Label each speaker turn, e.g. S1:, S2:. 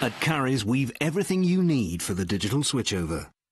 S1: At Currys, we've everything you need for the digital switchover.